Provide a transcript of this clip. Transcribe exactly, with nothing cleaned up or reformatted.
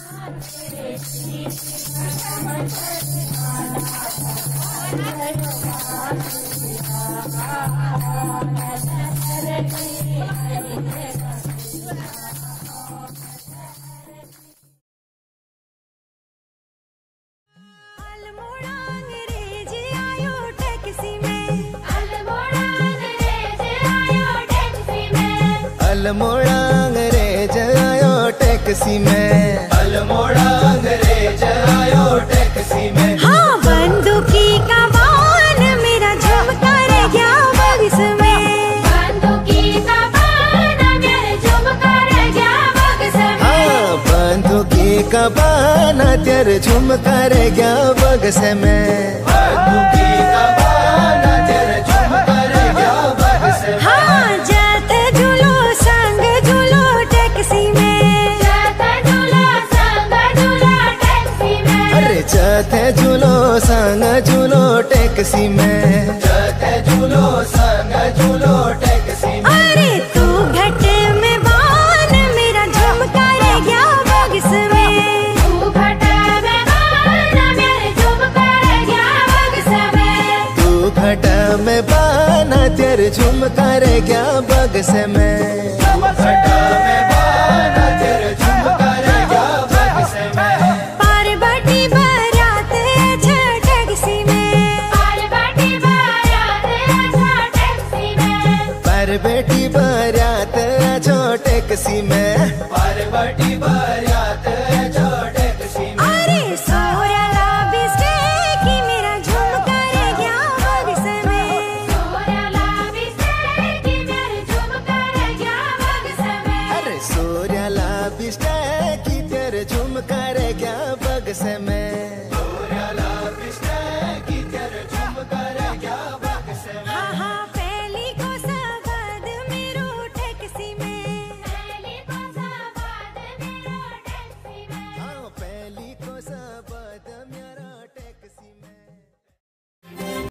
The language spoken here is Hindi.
अल्मोड़ा अंग्रेज आयो टैक्सी में, अल्मोड़ा अंग्रेज आयो टैक्सी में। हाँ बंदूकी का बान मेरा झुमका रह गया बक्स में, बंदूकी का बान मेरा झुमका रह गया बक्स में। हाँ बंदूकी का बान तेरे झुमका रह गया बक्स में, बंदूकी का बान तेरे झुमका रह गया बक्स में। हाँ जाते झूलो संग झूलो टैक्सी में, जाते झूलो संग झूलो टैक्सी में। अरे जाते झूलो संग झूलो टैक्सी में, जाते झूलो संग झूलो टैक्सी में। अरे तू घट में बान मेरा झुमका रह गया बक्स में, तू घट में बान मेरा झुमका रह गया बक्स में। तू घट में बान तेरे झुमका रह गया बक्स में, घट में बान तेरे झुमका रह गया बक्स में। पार्वती बारात अच्छा टैक्सी में, पार्वती बारात अच्छा टैक्सी में। पर बेटी बारात जो टैक्सी में, पर बेटी बारात